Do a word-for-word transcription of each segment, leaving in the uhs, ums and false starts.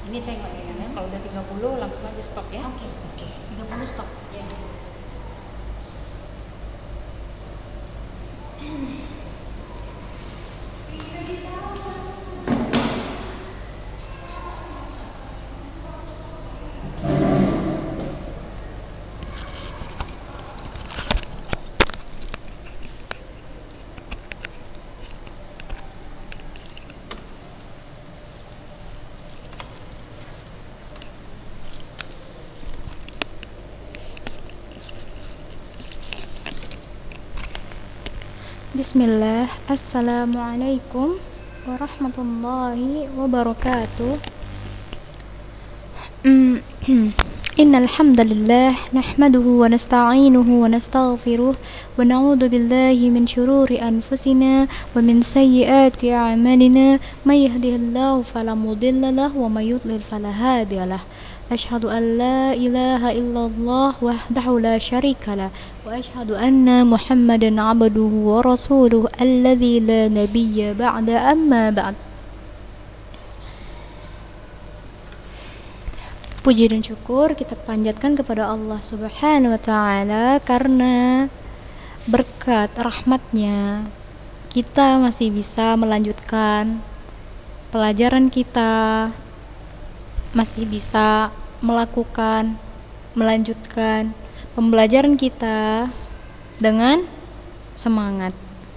Ini tengok ya, hmm. Kalau udah tiga puluh langsung aja stop ya. Oke, okay, oke. Okay. tiga puluh stop. Ya. Bismillah. Assalamualaikum warahmatullahi wabarakatuh. Innal hamdalillah nahmaduhu wa nasta'inuhu wa nastaghfiruh wa na'udzu billahi min shururi anfusina wa min sayyiati a'malina may yahdihillahu fala mudilla lahu wa may yudlil fala hadiya lahu. Asyhadu an la ilaha illallah wahdahu la syarika lah wa asyhadu anna Muhammadan abduhu wa rasuluh alladzi la nabiyya ba'da amma ba'd. Puji dan syukur kita panjatkan kepada Allah Subhanahu wa taala karena berkat rahmatnya kita masih bisa melanjutkan pelajaran kita, masih bisa melakukan, melanjutkan pembelajaran kita dengan semangat.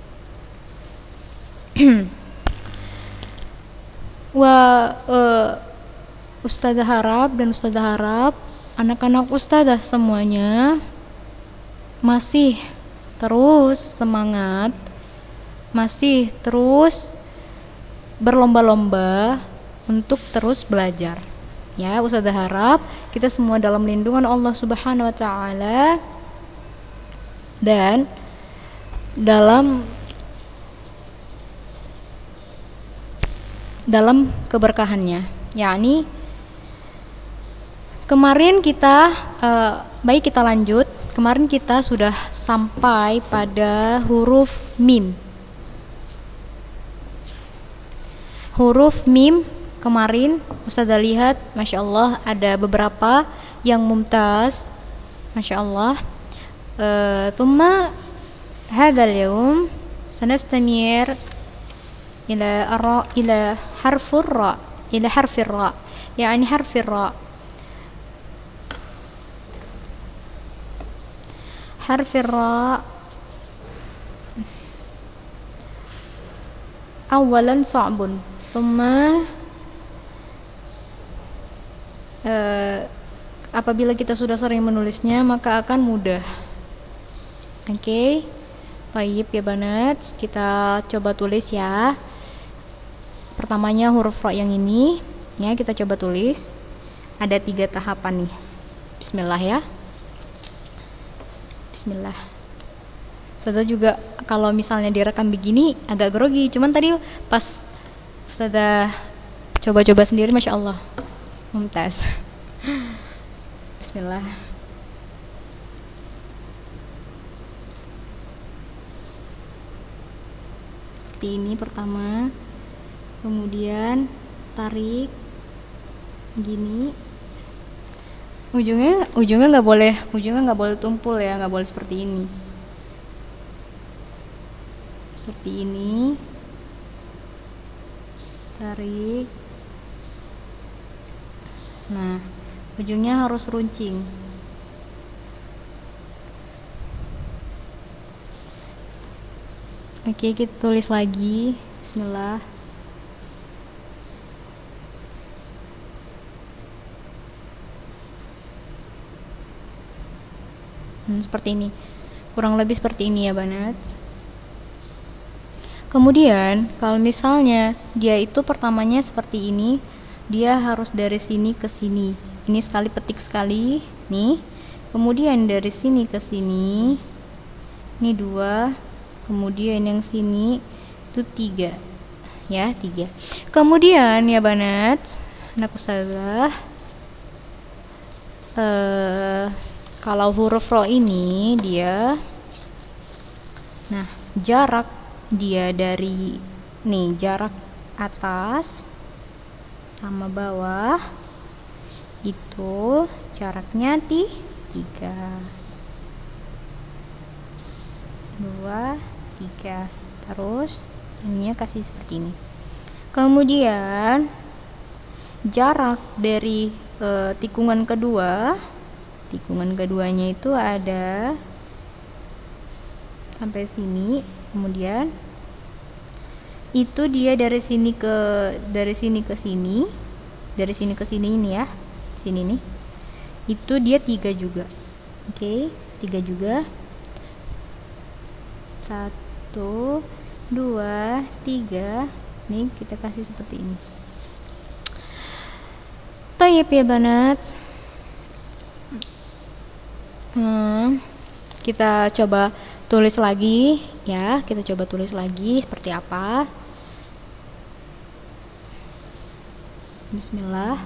Wa uh, Ustazah harap dan Ustazah harap anak-anak Ustazah semuanya masih terus semangat, masih terus berlomba-lomba untuk terus belajar. Ya, Ustazah harap kita semua dalam lindungan Allah Subhanahu wa taala dan dalam dalam keberkahannya. Yakni kemarin kita uh, baik kita lanjut. Kemarin kita sudah sampai pada huruf mim. Huruf mim kemarin Ustazah lihat, Masya Allah ada beberapa yang mumtaz, Masya Allah. Thumma hadzal yaum sanastamir ila ara ila harfur ra ila harfir ra, yani harfir ra. Harfir ra awalan sa'bun thumma Uh, apabila kita sudah sering menulisnya maka akan mudah. Oke, okay. Baik ya banat, kita coba tulis ya. Pertamanya huruf ra yang ini ya, kita coba tulis. Ada tiga tahapan nih. Bismillah ya. Bismillah. Ustazah juga kalau misalnya direkam begini agak grogi, cuman tadi pas Ustazah coba-coba sendiri Masya Allah mumtaz. Bismillah. Seperti ini pertama, kemudian tarik gini, ujungnya ujungnya nggak boleh ujungnya nggak boleh tumpul ya, nggak boleh seperti ini, seperti ini, tarik. Nah, ujungnya harus runcing. Oke, kita tulis lagi. Bismillah. Hmm, seperti ini. Kurang lebih seperti ini ya, banat. Kemudian, kalau misalnya dia itu pertamanya seperti ini, dia harus dari sini ke sini. Ini sekali petik sekali, nih. Kemudian dari sini ke sini, ini dua. Kemudian yang sini itu tiga, ya tiga. Kemudian ya banat, anak ustazah, uh, kalau huruf ro ini dia, nah jarak dia dari nih jarak atas sama bawah itu jaraknya di tiga, dua, tiga. Terus sininya kasih seperti ini. Kemudian jarak dari e, tikungan kedua, tikungan keduanya itu ada sampai sini. Kemudian itu dia dari sini ke dari sini ke sini, dari sini ke sini ini ya, sini nih, itu dia tiga juga. Oke, okay, tiga juga. Satu, dua, tiga. Nih kita kasih seperti ini. Tayyip ya banat. Hmm, kita coba tulis lagi ya, kita coba tulis lagi seperti apa. Bismillah.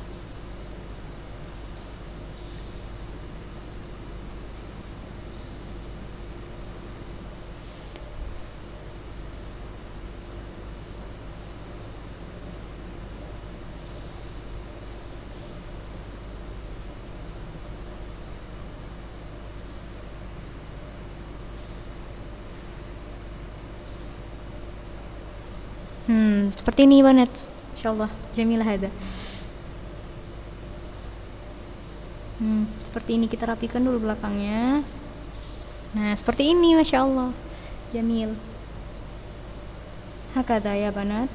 Hmm, seperti ini banget. Insyaallah, jamilah ada. Hmm, seperti ini kita rapikan dulu belakangnya. Nah, seperti ini, masya Allah, jamil. Hakada ya banat.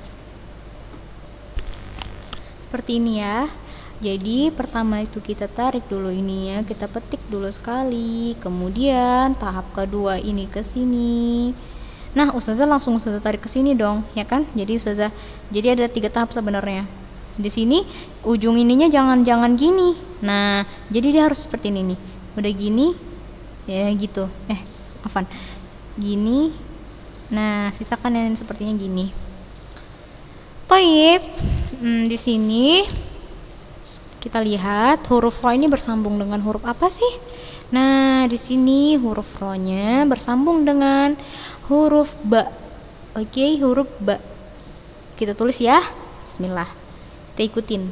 Seperti ini ya. Jadi pertama itu kita tarik dulu ininya, kita petik dulu sekali. Kemudian tahap kedua ini ke sini. Nah, ustazah langsung ustazah tarik ke sini dong, ya kan? Jadi ustazah, jadi ada tiga tahap sebenarnya. Di sini ujung ininya jangan-jangan gini. Nah, jadi dia harus seperti ini nih. Udah gini, ya gitu. Eh, afan. Gini. Nah, sisakan yang sepertinya gini. Taib. Hmm, di sini kita lihat huruf ro ini bersambung dengan huruf apa sih? Nah, di sini huruf ro-nya bersambung dengan huruf ba. Oke, okay, huruf ba. Kita tulis ya. Bismillah. Kita ikutin.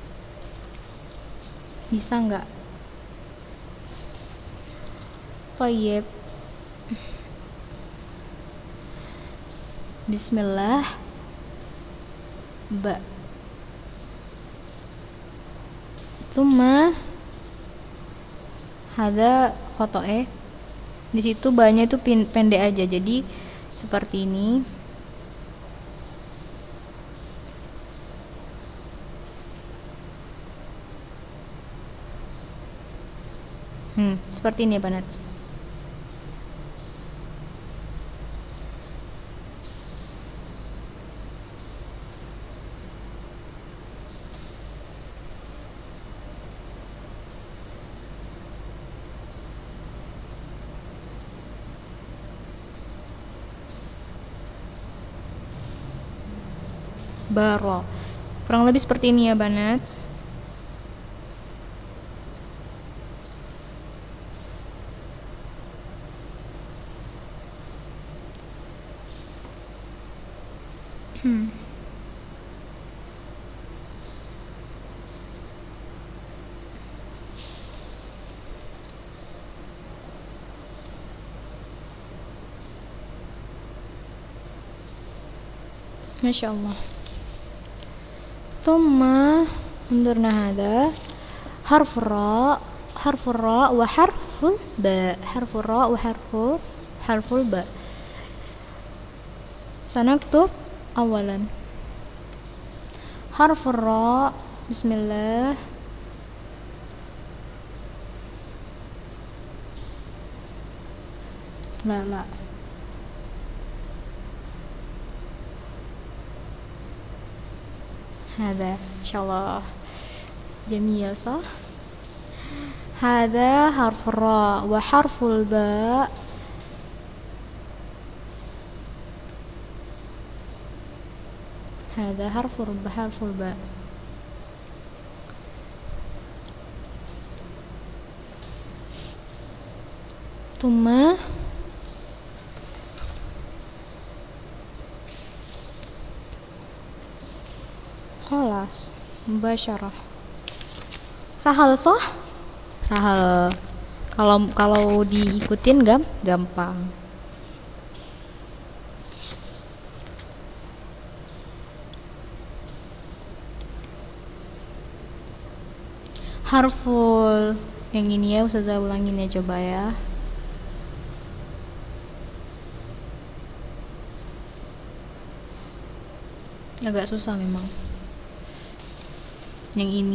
Bisa nggak? Tayyib. Bismillah. Ba. Tuma ada foto eh. Di situ banyak itu pendek aja, jadi seperti ini. Hmm, seperti ini ya banat. Baro. Kurang lebih seperti ini ya banat. Hmm. Masya Allah. ثم انظرنا هذا حرف الراء حرف الراء وحرف الباء حرف الراء وحرف حرف الباء. سنكتب أولا حرف الراء. بسم الله. لا لا هذا إن شاء الله جميل صح. هذا حرف الراء وحرف الباء. هذا حرف حرف الباء. ثم خلاص Mubasyarah. Sahal soh? Sahal. Kalau kalau diikutin gam gampang. Harful. Yang ini ya Ustazah ulangin ya, coba ya. Agak susah memang. Yang ini.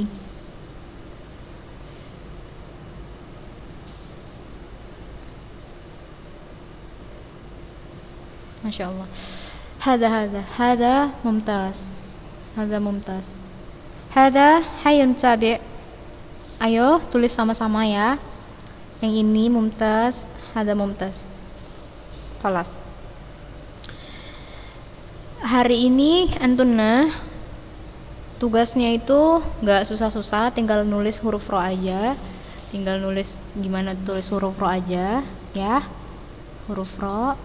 Masya Allah. Hada hada hada mumtaz. Hada mumtaz. Hada hayun tabi'. Ayo tulis sama-sama ya. Yang ini mumtaz, hada mumtaz. Kelas. Hari ini antuna tugasnya itu nggak susah-susah, tinggal nulis huruf ro aja. Tinggal nulis gimana tulis huruf ro aja ya. Huruf ro.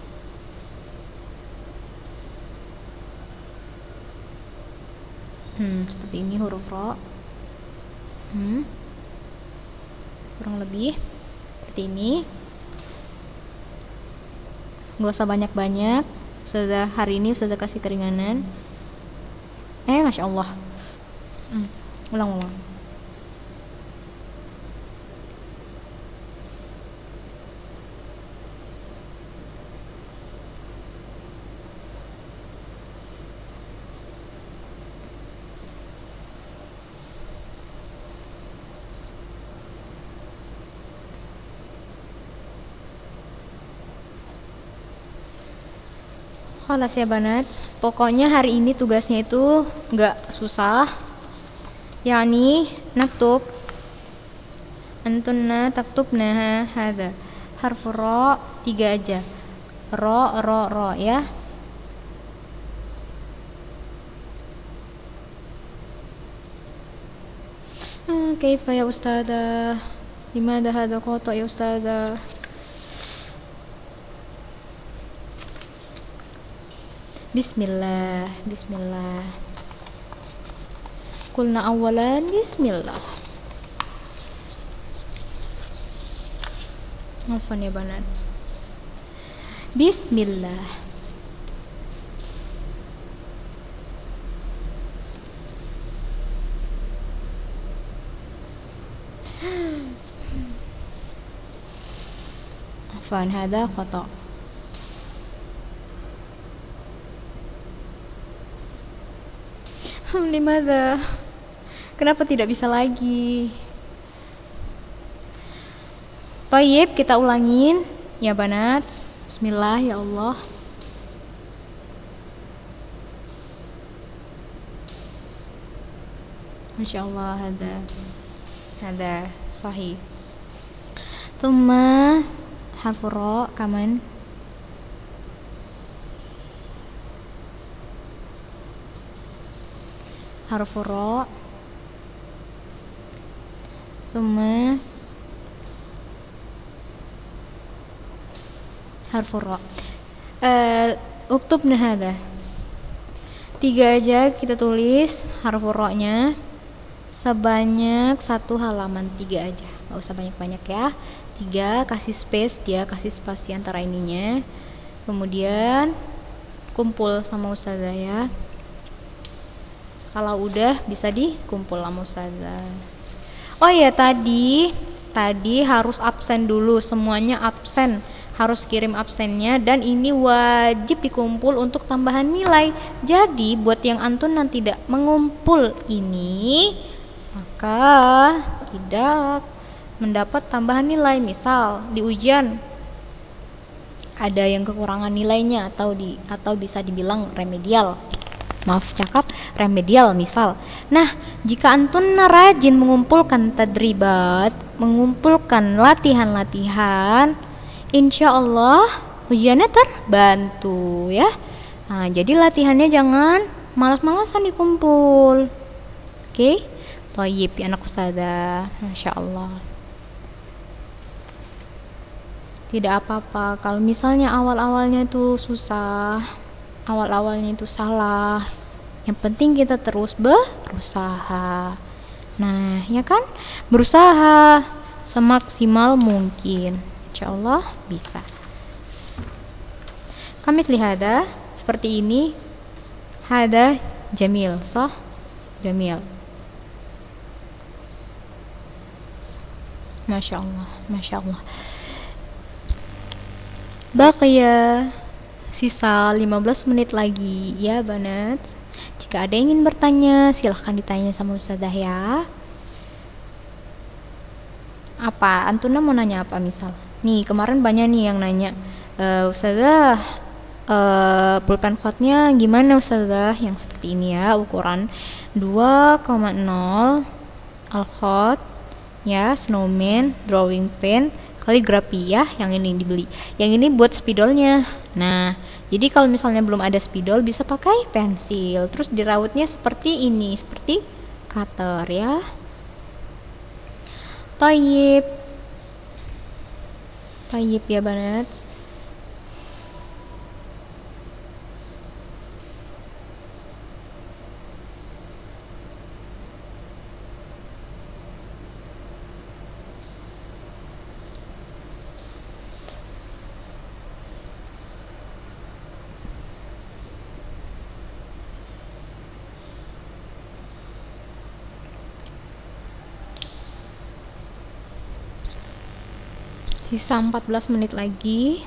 Hmm, seperti ini huruf ro. Hmm. Kurang lebih seperti ini. Gak usah banyak-banyak. Ustazah hari ini Ustazah kasih keringanan. Eh, Masya Allah. Hmm. Ulang-ulang. Khalas ya banat. Pokoknya hari ini tugasnya itu nggak susah. Yani naktub. Antunna taktubna hada. Harfu ro tiga aja. Ro ro ro ya. Ah, kaifa ya ustadzah? Dimana hada qata ya ustadzah? Bismillah, Bismillah. Kulna awalan Bismillah. Afwan ya banat. Bismillah. Afwan, hada khata. Limada? Kenapa tidak bisa lagi? Tayyib, kita ulangin ya banat. Bismillah ya Allah. Masya Allah, hada hada sahih. Thumma harfu ra kaman. Harfu ra thumma harfu ra. Uh, uktubna hada. Tiga aja kita tulis harfu ra-nya sebanyak satu halaman, tiga aja, nggak usah banyak-banyak ya. Tiga, kasih space, dia kasih spasi antara ininya. Kemudian kumpul sama ustazah ya. Kalau udah bisa dikumpul sama ustazah. Oh ya, tadi tadi harus absen dulu, semuanya absen, harus kirim absennya, dan ini wajib dikumpul untuk tambahan nilai. Jadi buat yang antun nanti tidak mengumpul ini, maka tidak mendapat tambahan nilai. Misal di ujian ada yang kekurangan nilainya, atau di atau bisa dibilang remedial. Maaf cakap, remedial misal. Nah, jika antun rajin mengumpulkan tadribat, mengumpulkan latihan-latihan, insya Allah ujiannya terbantu ya. Nah, jadi latihannya jangan malas-malasan dikumpul. Oke, okay? Toyib ya anak ustazah, masya Allah. Tidak apa-apa kalau misalnya awal-awalnya itu susah, awal-awalnya itu salah, Yang penting kita terus berusaha. Nah, ya kan? Berusaha semaksimal mungkin. Insya Allah bisa. Kami lihat seperti ini. Hada jamil, sah? Jamil. Masya Allah, Masya Allah. Baqiya, sisa lima belas menit lagi ya banat. Jika ada yang ingin bertanya, silahkan ditanya sama Ustazah ya. Apa? Antuna mau nanya apa misal? Nih, kemarin banyak nih yang nanya, e, Ustazah, e, pulpen khotnya gimana Ustazah? Yang seperti ini ya, ukuran dua koma nol al-khot ya, snowman, drawing pen, kaligrafi ya, yang ini dibeli. Yang ini buat spidolnya. Nah, jadi kalau misalnya belum ada spidol bisa pakai pensil. Terus dirautnya seperti ini, seperti cutter ya. Tayyib. Tayyib ya banat. Sisa empat belas menit lagi.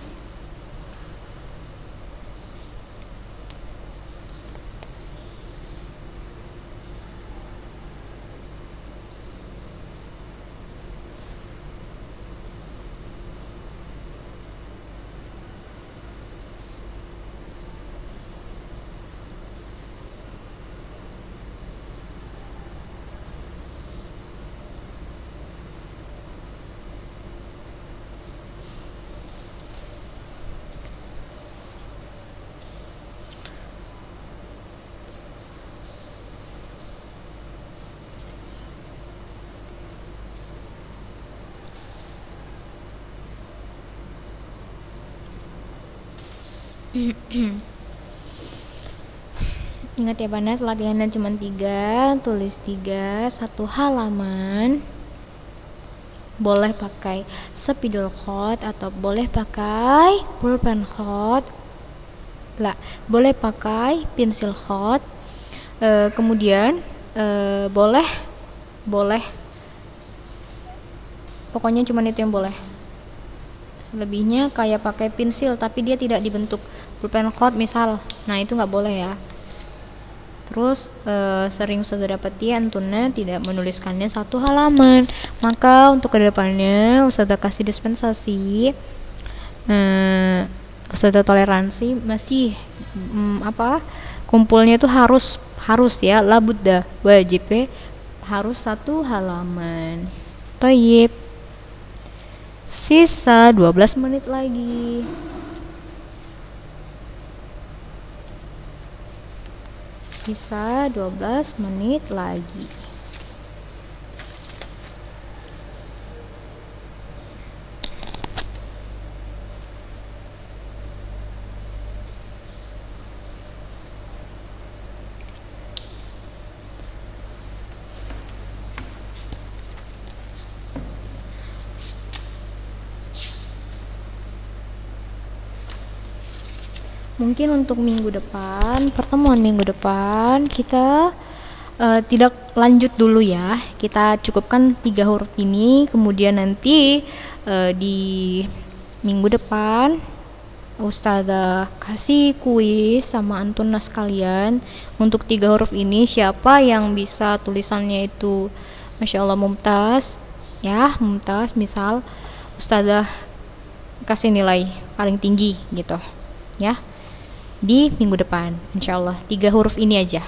Ingat ya Banas, latihannya cuma tiga, tulis tiga, satu halaman. Boleh pakai spidol khot atau boleh pakai pulpen khot. Lah, boleh pakai pensil khot. E, kemudian e, boleh boleh pokoknya cuma itu yang boleh. Selebihnya kayak pakai pensil tapi dia tidak dibentuk pulpen khot misal, nah itu nggak boleh ya. Terus e, sering sudah dapati antuna tidak menuliskannya satu halaman, maka untuk kedepannya Ustazah kasih dispensasi, e, Ustazah toleransi masih mm, apa kumpulnya itu harus harus ya labudda wajib ya, harus satu halaman. Toyib, sisa dua belas menit lagi. Sisa dua belas menit lagi. Mungkin untuk minggu depan, pertemuan minggu depan kita uh, tidak lanjut dulu ya. Kita cukupkan tiga huruf ini, kemudian nanti uh, di minggu depan Ustazah kasih kuis sama antuna sekalian untuk tiga huruf ini. Siapa yang bisa tulisannya itu Masya Allah mumtaz ya, mumtaz misal Ustazah kasih nilai paling tinggi gitu ya. Di minggu depan insya Allah tiga huruf ini aja.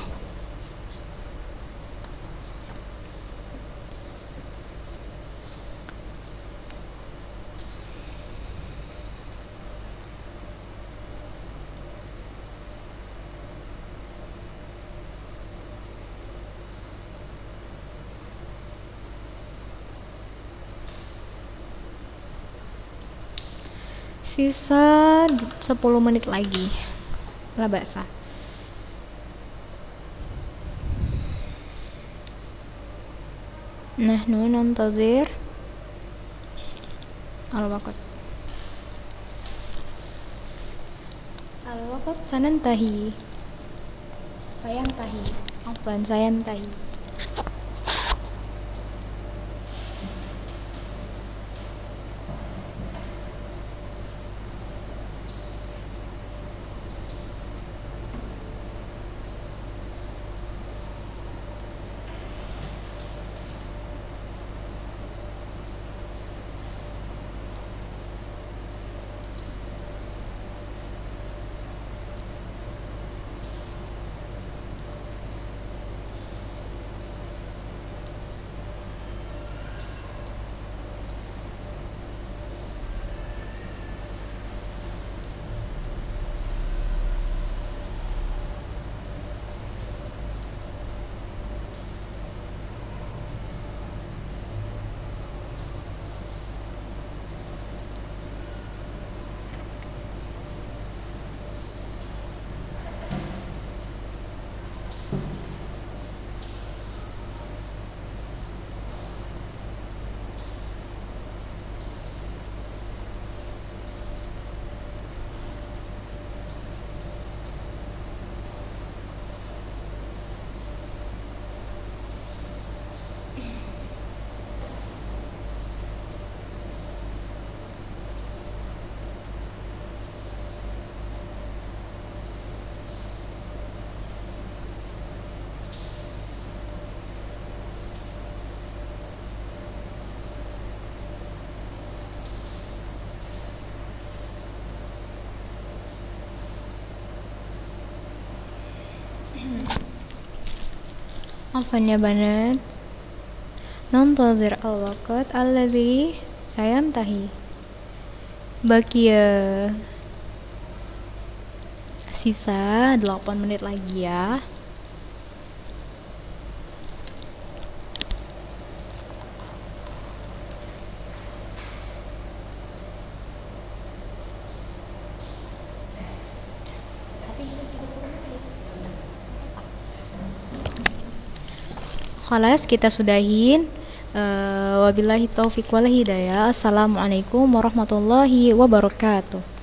Sisa sepuluh menit lagi lah baksa. Nahnu nantazir al-waqt. Al-waqt sanantahi. Sayantahi. Afwan, sayantahi. Afwan ya banat. Nantazir al-waqt alladhi sayantahi. Bakia sisa delapan menit lagi ya. Khalas, kita sudahin. Uh, wabillahi taufiq wal hidayah. Assalamualaikum warahmatullahi wabarakatuh.